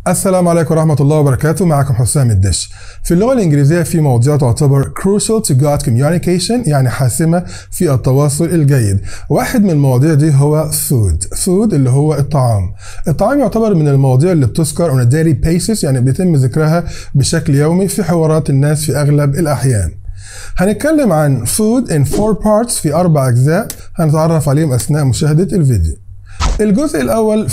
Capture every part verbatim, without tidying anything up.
السلام عليكم ورحمة الله وبركاته. معكم حسام الدش. في اللغة الإنجليزية في مواضيع تعتبر crucial to good communication، يعني حاسمة في التواصل الجيد. واحد من المواضيع دي هو food. food اللي هو الطعام. الطعام يعتبر من المواضيع اللي بتذكر on a daily basis، يعني بيتم ذكرها بشكل يومي في حوارات الناس في أغلب الأحيان. هنتكلم عن food in four parts، في أربع أجزاء هنتعرف عليهم أثناء مشاهدة الفيديو. الجزء الأول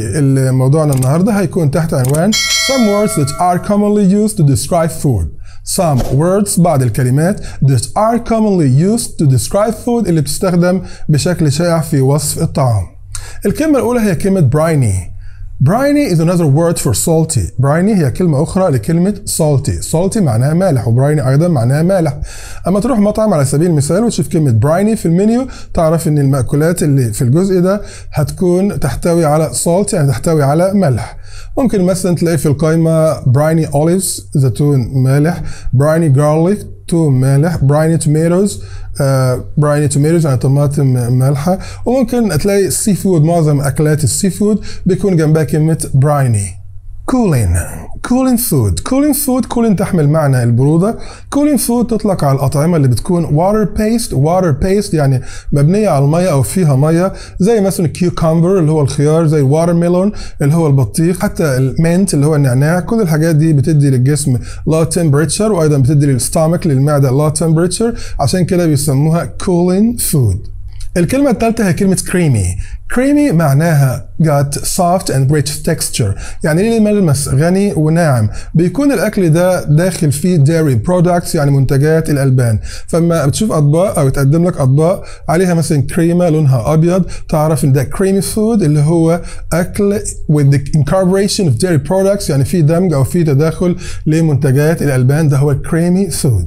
في موضوعنا النهاردة هيكون تحت عنوان Some words that are commonly used to describe food. Some words بعض الكلمات that are commonly used to describe food اللي بتستخدم بشكل شائع في وصف الطعام. الكلمة الأولى هي كلمة briny. briny is another word for salty. briny هي كلمة أخرى لكلمة salty. salty معناها مالح، وbriny أيضا معناها مالح. أما تروح مطعم على سبيل المثال وتشوف كلمة briny في المنيو، تعرف إن المأكولات اللي في الجزء ده هتكون تحتوي على salt، يعني تحتوي على ملح. ممكن مثلا تلاقي في القائمة briny olives زيتون مالح، briny garlic توم مالح، briny tomatoes آه briny tomatoes يعني طماطم مالحة. وممكن تلاقي السي فود، معظم أكلات السي فود بيكون جنبها كلمة briny. cooling cooling food cooling food cooling تحمل معنى البرودة. cooling food تطلق على الأطعمة اللي بتكون water based. water based يعني مبنية على المية أو فيها مية، زي مثلا cucumber اللي هو الخيار، زي watermelon اللي هو البطيخ، حتى المنت اللي هو النعناع. كل الحاجات دي بتدي للجسم low temperature، وأيضا بتدي للستامك للمعدة low temperature، عشان كده بيسموها cooling food. الكلمة الثالثة هي كلمة creamy. creamy معناها got soft and rich texture، يعني ليه ملمس غني وناعم. بيكون الأكل ده داخل فيه dairy products، يعني منتجات الألبان. فلما بتشوف أطباق أو يتقدم لك أطباق عليها مثلا كريمة لونها أبيض، تعرف إن ده creamy food اللي هو أكل with the incorporation of dairy products، يعني فيه دمج أو فيه تداخل لمنتجات الألبان، ده هو creamy food.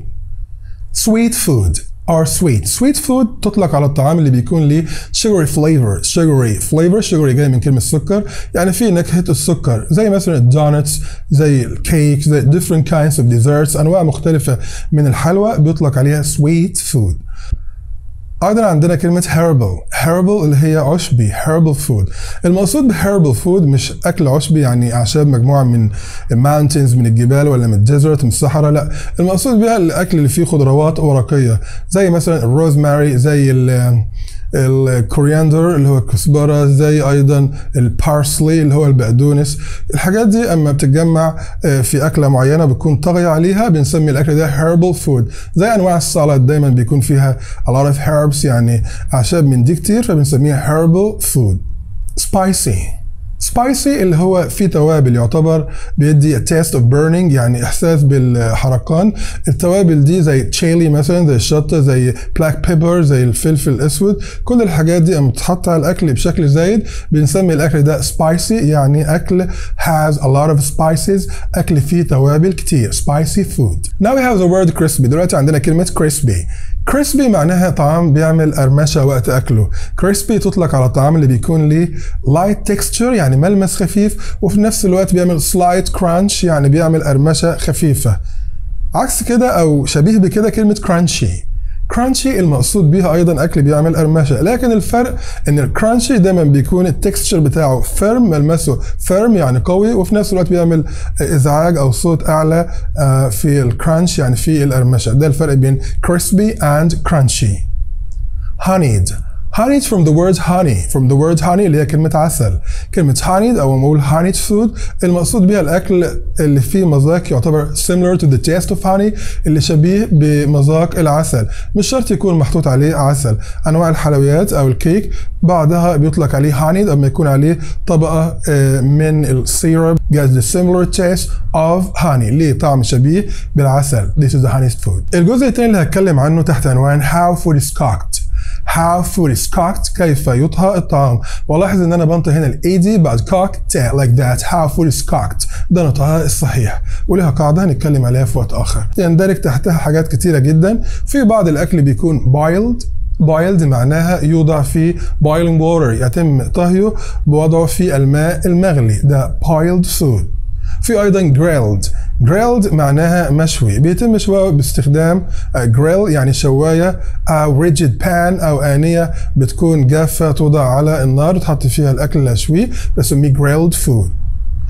sweet food or sweet. sweet food تطلق على الطعام اللي بيكون ليه sugary flavor. sugary flavor sugary جاي من كلمة سكر، يعني فيه نكهة السكر، زي مثلا الدونتس، زي الكيك، زي different kinds of desserts، أنواع مختلفة من الحلوى بيطلق عليها sweet food. أيضا عندنا كلمة herbal. herbal اللي هي عشبي، herbal food. المقصود ب herbal food مش أكل عشبي يعني أعشاب مجموعة من mountains، من الجبال ولا من الديزرت، من الصحراء، لا. المقصود بها الأكل اللي فيه خضروات ورقية، زي مثلا الروزماري، زي ال الكورياندر اللي هو الكزبرة، زي أيضا البارسلي اللي هو البقدونس. الحاجات دي أما بتتجمع في أكلة معينة بتكون طاغية عليها، بنسمي الأكل ده herbal food. زي أنواع السلطات دايما بيكون فيها a lot of herbs، يعني أعشاب من دي كتير، فبنسميها herbal food. spicy spicy اللي هو فيه توابل، يعتبر بيدي a taste of burning، يعني إحساس بالحرقان. التوابل دي زي تشيلي مثلا، زي الشطة، زي black pepper، زي الفلفل الأسود. كل الحاجات دي أما بتتحط على الأكل بشكل زايد بنسمي الأكل ده spicy، يعني أكل has a lot of spices، أكل فيه توابل كتير، spicy food. Now we have the word crispy. دلوقتي عندنا كلمة crispy. crispy معناها طعام بيعمل قرمشة وقت أكله. crispy تطلق على الطعام اللي بيكون ليه light texture، يعني ملمس خفيف، وفي نفس الوقت بيعمل slight crunch، يعني بيعمل قرمشة خفيفة. عكس كده أو شبيه بكده كلمة crunchy. crunchy المقصود بيها أيضا أكل بيعمل قرمشة، لكن الفرق إن الكرانشي دايما بيكون التكستشر بتاعه firm، ملمسه firm يعني قوي، وفي نفس الوقت بيعمل إزعاج أو صوت أعلى في الكرانش، يعني في القرمشة. ده الفرق بين crispy and crunchy. honeyed honeyed from the word honey. from the word honey اللي هي كلمة عسل. كلمة honeyed أو نقول honeyed food المقصود بها الأكل اللي فيه مذاق يعتبر similar to the taste of honey، اللي شبيه بمذاق العسل. مش شرط يكون محطوط عليه عسل. أنواع الحلويات أو الكيك بعضها بيطلق عليه honeyed أما يكون عليه طبقة من السيرب has the similar taste of honey، ليه طعم شبيه بالعسل. this is the honeyed food. الجزء الثاني اللي هتكلم عنه تحت عنوان how food is cooked. how food is cooked كيف يطهى الطعام. ولاحظ ان انا بنطق هنا الاي دي بعد cooked like that. how food is cooked ده نطقها الصحيح، ولها قاعده هنتكلم عليها في وقت اخر. يندرج تحتها حاجات كتيره جدا. في بعض الاكل بيكون boiled. boiled معناها يوضع في boiling water، يتم طهيه بوضعه في الماء المغلي، ده boiled food. في ايضا grilled. grilled معناها مشوي، بيتم شويه باستخدام grill يعني شوايه او rigid pan او آنية بتكون جافه توضع على النار وتحط فيها الاكل الاشوي، بسميه grilled food.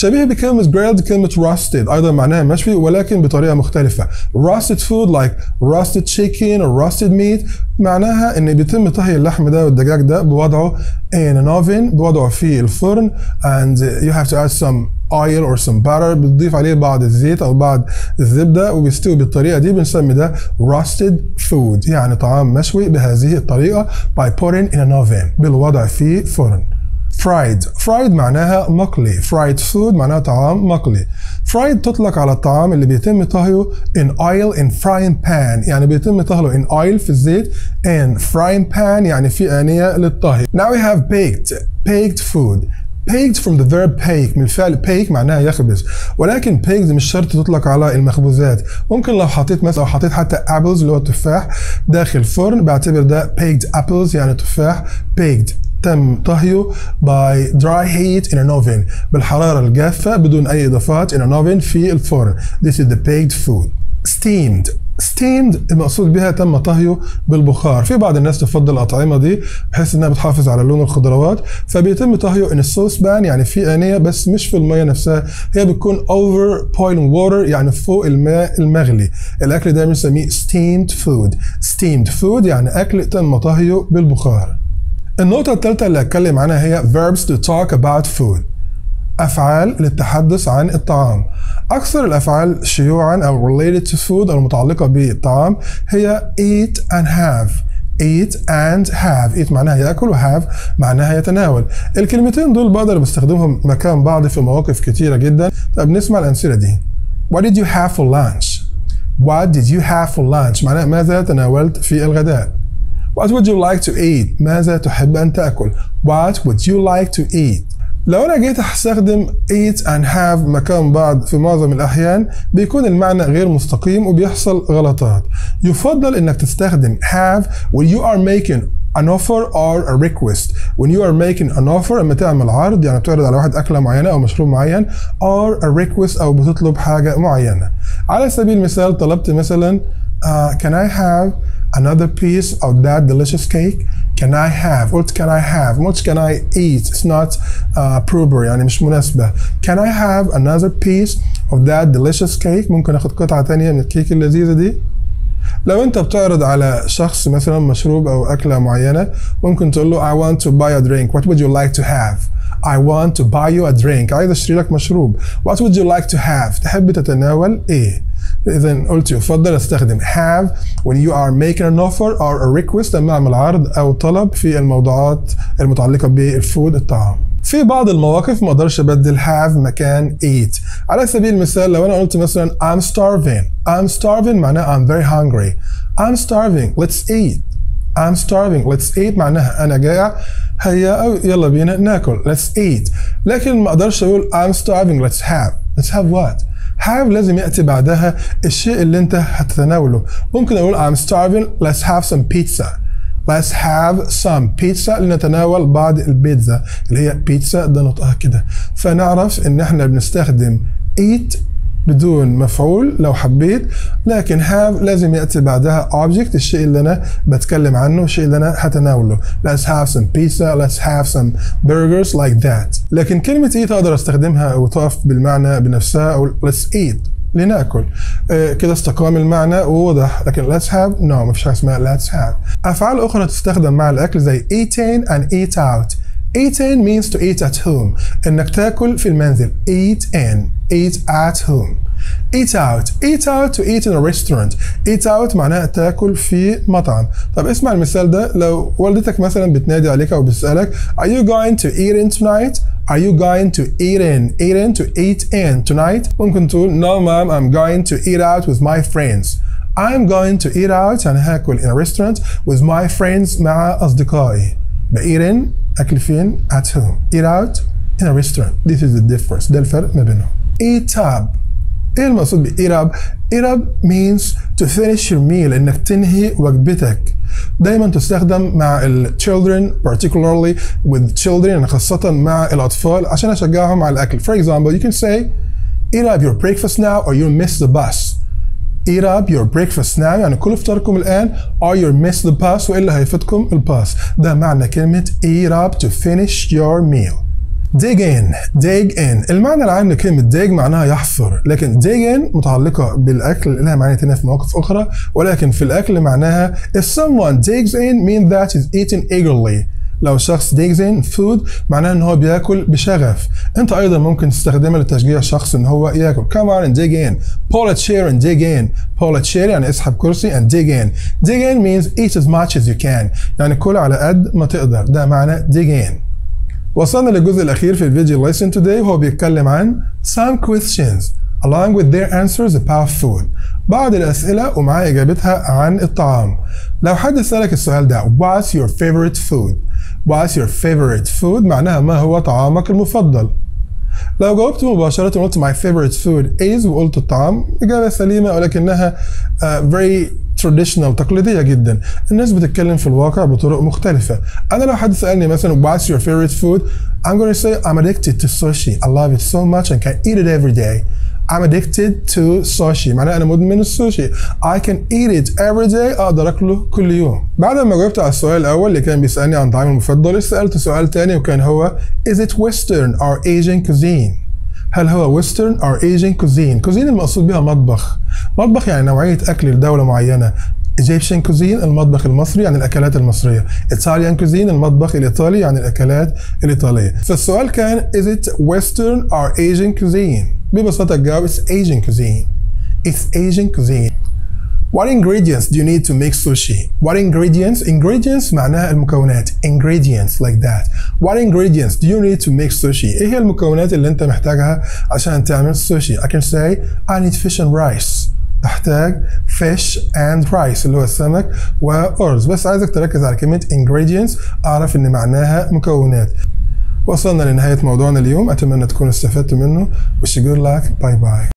شبيه بكلمة grilled كلمة roasted أيضا معناها مشوي ولكن بطريقة مختلفة. roasted food like roasted chicken or roasted meat معناها إن بيتم طهي اللحم ده والدجاج ده بوضعه in an oven بوضعه في الفرن and you have to add some oil or some butter بتضيف عليه بعض الزيت أو بعض الزبدة وبيستوي بالطريقة دي بنسمي ده roasted food يعني طعام مشوي بهذه الطريقة by putting in an oven بالوضع في فرن. fried fried معناها مقلي fried food معناها طعام مقلي. fried تطلق على الطعام اللي بيتم طهيه in oil in frying pan يعني بيتم طهيه in oil في الزيت in frying pan يعني في آنية للطهي. now we have baked baked food baked from the verb bake من الفعل bake معناها يخبز ولكن baked مش شرط تطلق على المخبوزات. ممكن لو حطيت مثلا لو حطيت حتى apples اللي هو التفاح داخل فرن بعتبر ده baked apples يعني تفاح baked تم طهيه by dry heat in an oven بالحرارة الجافة بدون أي إضافات in an oven في الفرن. This is the baked food. steamed steamed المقصود بها تم طهيه بالبخار. في بعض الناس تفضل الأطعمة دي بحيث إنها بتحافظ على لون الخضروات فبيتم طهيه in a saucepan يعني في آنية بس مش في المية نفسها هي بتكون over boiling water يعني فوق الماء المغلي. الأكل ده بنسميه steamed food. steamed food يعني أكل تم طهيه بالبخار. النقطة الثالثة اللي هتكلم عنها هي verbs to talk about food أفعال للتحدث عن الطعام. أكثر الأفعال شيوعاً أو related to food أو المتعلقة بالطعام هي eat and have eat and have eat معناها يأكل و have معناها يتناول. الكلمتين دول بقدر بستخدمهم مكان بعض في مواقف كتيرة جدا. طب نسمع الأمثلة دي. What did you have for lunch? What did you have for lunch معناها ماذا تناولت في الغداء. What would you like to eat ماذا تحب أن تأكل. What would you like to eat. لو أنا جيت أستخدم eat and have مكان بعض في معظم الأحيان بيكون المعنى غير مستقيم وبيحصل غلطات. يفضل إنك تستخدم have when you are making an offer or a request. When you are making an offer أما تعمل عرض يعني بتعرض على واحد أكلة معينة أو مشروب معين or a request أو بتطلب حاجة معينة. على سبيل المثال طلبت مثلا uh, can I have another piece of that delicious cake. Can I have قلت can I have مش can I eat. It's not uh, proper يعني مش مناسبة. Can I have another piece of that delicious cake ممكن اخد قطعة تانية من الكيك اللذيذة دي. لو انت بتعرض على شخص مثلا مشروب او اكلة معينة ممكن تقول له I want to buy a drink. What would you like to have. I want to buy you a drink. عايز اشتري لك مشروب. What would you like to have. تحب تتناول ايه. إذا قلت يفضل استخدم have when you are making an offer or a request لما اعمل عرض او طلب في الموضوعات المتعلقة بالفود الطعام. في بعض المواقف ما اقدرش ابدل have مكان eat. على سبيل المثال لو انا قلت مثلا I'm starving. I'm starving معناها I'm very hungry. I'm starving. Let's eat. I'm starving. Let's eat معناها انا جائع هيا او يلا بينا ناكل. Let's eat. لكن ما اقدرش اقول I'm starving. Let's have. Let's have what. have لازم يأتي بعدها الشيء اللي انت هتتناوله. ممكن اقول I'm starving. Let's have some pizza. Let's have some pizza لنتناول بعض البيتزا اللي هي بيتزا ده نطقها كده. فنعرف ان احنا بنستخدم eat بدون مفعول لو حبيت لكن have لازم يأتي بعدها object الشيء اللي انا بتكلم عنه الشيء اللي انا هتناوله. Let's have some pizza. Let's have some burgers like that. لكن كلمة eat اقدر استخدمها وتقف بالمعنى بنفسها او let's eat لناكل. آه كده استقام المعنى ووضح. لكن let's have no مفيش حاجة اسمها let's have. أفعال أخرى تستخدم مع الأكل زي eating and eat out. Eating means to eat at home. إنك تاكل في المنزل. Eat in. Eat at home. Eat out. Eat out to eat in a restaurant. Eat out معناها تاكل في مطعم. طب اسمع المثال ده. لو والدتك مثلا بتنادي عليك أو بتسألك Are you going to eat in tonight? Are you going to eat in? Eat in to eat in tonight. ممكن تقول No mom, I'm going to eat out with my friends. I'm going to eat out يعني هاكل in a restaurant with my friends مع أصدقائي. eat in أكل فين at home. Eat out in a restaurant. This is the difference. ده الفرق ما بينهم. Eat up. إيه المقصود ب eat up؟ Eat up means to finish your meal إنك تنهي وجبتك. دايما تستخدم مع ال children particularly with children يعني خاصة مع الأطفال عشان أشجعهم على الأكل. For example, you can say eat up your breakfast now or you'll miss the bus. Eat up your breakfast now يعني كلوا فطاركم الآن or you'll miss the bus وإلا هيفوتكم الباص. ده معنى كلمة eat up to finish your meal. dig in dig in المعنى العام لكلمة dig معناها يحفر، لكن dig in متعلقة بالأكل لها معاني تانية في مواقف أخرى، ولكن في الأكل معناها if someone digs in mean that is eaten eagerly. لو شخص digs in food معناها ان هو بياكل بشغف. انت ايضا ممكن تستخدمها لتشجيع شخص ان هو ياكل. come on and dig in. pull a chair and dig in. pull a chair يعني اسحب كرسي and dig in. dig in means eat as much as you can. يعني كل على قد ما تقدر، ده معنى dig in. وصلنا للجزء الاخير في الفيديو lesson today وهو بيتكلم عن some questions along with their answers about food. بعض الأسئلة ومعاه إجابتها عن الطعام. لو حد سألك السؤال ده what's your favorite food؟ what's your favorite food معناها ما هو طعامك المفضل. لو جاوبت مباشرة وقلت my favorite food is وقلت الطعام، إجابة سليمة ولكنها uh, very traditional تقليدية جدا. الناس بتتكلم في الواقع بطرق مختلفة. أنا لو حد سألني مثلا what's your favorite food I'm gonna say I'm addicted to sushi. I love it so much and can eat it every day. I'm addicted to sushi معناه أنا مدمن السوشي. I can eat it every day أقدر أكله كل يوم. بعد ما جاوبت على السؤال الأول اللي كان بيسألني عن طعامي المفضل، سألت سؤال تاني وكان هو Is it Western or Asian cuisine؟ هل هو Western or Asian cuisine؟ cuisine المقصود بها مطبخ. مطبخ يعني نوعية أكل لدولة معينة. Egyptian cuisine المطبخ المصري يعني الأكلات المصرية. Italian cuisine المطبخ الإيطالي يعني الأكلات الإيطالية. فالسؤال كان Is it Western or Asian cuisine؟ ببساطة الجواب It's Asian cuisine. It's Asian cuisine. What ingredients do you need to make sushi? What ingredients? Ingredients معناها المكونات. Ingredients like that. What ingredients do you need to make sushi? إيه هي المكونات اللي أنت محتاجها عشان تعمل سوشي؟ I can say I need fish and rice. أحتاج fish and rice اللي هو السمك وأرز. بس عايزك تركز على كلمة ingredients، أعرف إن معناها مكونات. وصلنا لنهاية موضوعنا اليوم، أتمنى تكونوا استفدتوا منه. Wish you good luck. Bye bye.